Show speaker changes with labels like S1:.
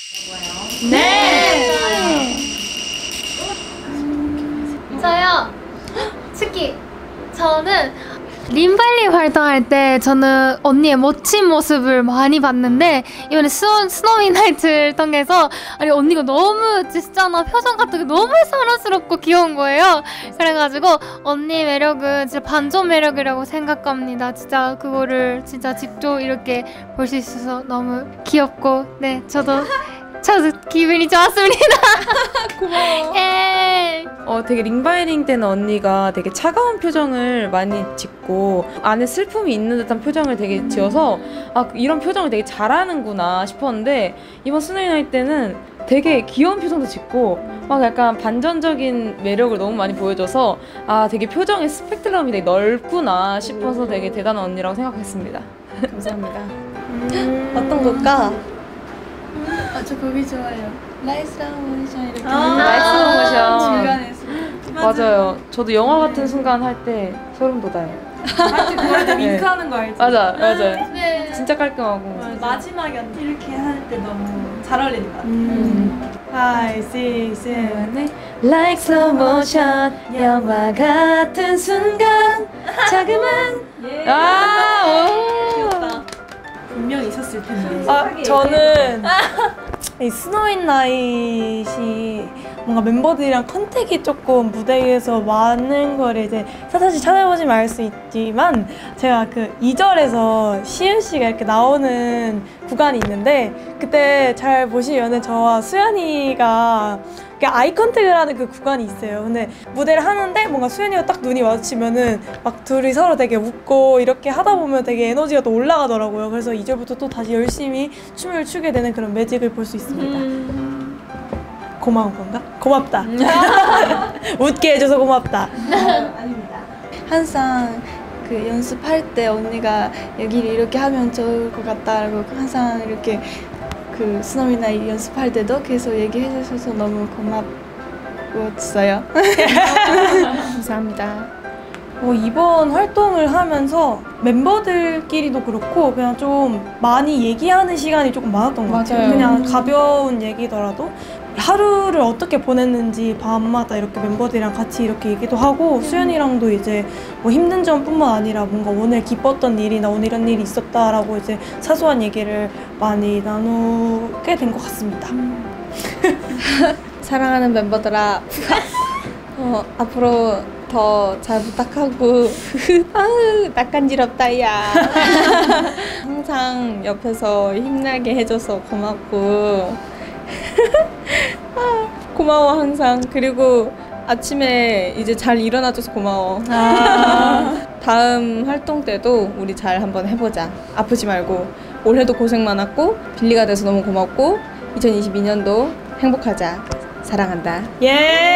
S1: 네. 저요. 특히 저는 림발리 활동할 때 저는 언니의 멋진 모습을 많이 봤는데 이번에 스노위 나이트를 통해서 아니 언니가 너무 진짜 표정 같은 게 너무 사랑스럽고 귀여운 거예요. 그래가지고 언니 매력은 진짜 반전 매력이라고 생각합니다. 진짜 그거를 진짜 직접 이렇게 볼 수 있어서 너무 귀엽고 네 저도 기분이 좋았습니다.
S2: 고마워.
S1: 예.
S2: 되게 링바이링 때는 언니가 되게 차가운 표정을 많이 짓고 안에 슬픔이 있는 듯한 표정을 되게 지어서 이런 표정을 되게 잘하는구나 싶었는데 이번 스노이 나이트 때는 되게 귀여운 표정도 짓고 막 약간 반전적인 매력을 너무 많이 보여줘서 되게 표정의 스펙트럼이 되게 넓구나 싶어서 되게 대단한 언니라고 생각했습니다.
S3: 감사합니다. 어떤 걸까?
S1: 저 거기 좋아요.
S3: 나이스 모션 이렇게
S2: 나이스 모션.
S3: 중간에서
S2: 맞아요. 저도 영화 같은 순간 할 때 소름 돋아요.
S3: 할때 그럴 때 윙크하는 거 알지?
S2: 맞아요.
S1: 네.
S2: 진짜 깔끔하고.
S3: 마지막에 이렇게 할 때 너무 잘 어울리는 것 같아. 5, 6, 7
S2: Like slow motion 영화 같은 순간 자그만
S3: 귀엽다. 분명히 있었을 텐데.
S4: 저는 이 스노이 나잇이 뭔가 멤버들이랑 컨택이 조금 무대 위에서 많은 거를 이제 사실 찾아보시면 알 수 있지만 제가 그 2절에서 시은 씨가 이렇게 나오는 구간이 있는데 그때 잘 보시면은 저와 수연이가 아이 컨택을 하는 그 구간이 있어요. 근데 무대를 하는데 뭔가 수연이가 딱 눈이 마주치면은 막 둘이 서로 되게 웃고 이렇게 하다 보면 되게 에너지가 또 올라가더라고요. 그래서 2절부터 또 다시 열심히 춤을 추게 되는 그런 매직을 볼 수 있습니다. 고마운 건가? 고맙다. 웃게 해줘서 고맙다.
S3: 아닙니다. 항상 그 연습할 때 언니가 여기를 이렇게 하면 좋을 것 같다라고 항상 이렇게 그 스노이 나잇 연습할 때도 계속 얘기해 주셔서 너무 고마웠어요. 감사합니다.
S4: 이번 활동을 하면서 멤버들끼리도 그렇고 그냥 좀 많이 얘기하는 시간이 조금 많았던 것 같아요. 그냥 가벼운 얘기더라도 하루를 어떻게 보냈는지 밤마다 이렇게 멤버들이랑 같이 이렇게 얘기도 하고 수연이랑도 이제 뭐 힘든 점뿐만 아니라 뭔가 오늘 기뻤던 일이나 오늘 이런 일이 있었다라고 이제 사소한 얘기를 많이 나누게 된 것 같습니다.
S3: 사랑하는 멤버들아, 앞으로 더 잘 부탁하고 낯간지럽다 야. 항상 옆에서 힘나게 해줘서 고맙고 고마워 항상. 그리고 아침에 이제 잘 일어나줘서 고마워. 다음 활동 때도 우리 잘 한번 해보자. 아프지 말고. 올해도 고생 많았고 빌리가 돼서 너무 고맙고 2022년도 행복하자. 사랑한다.
S4: 예.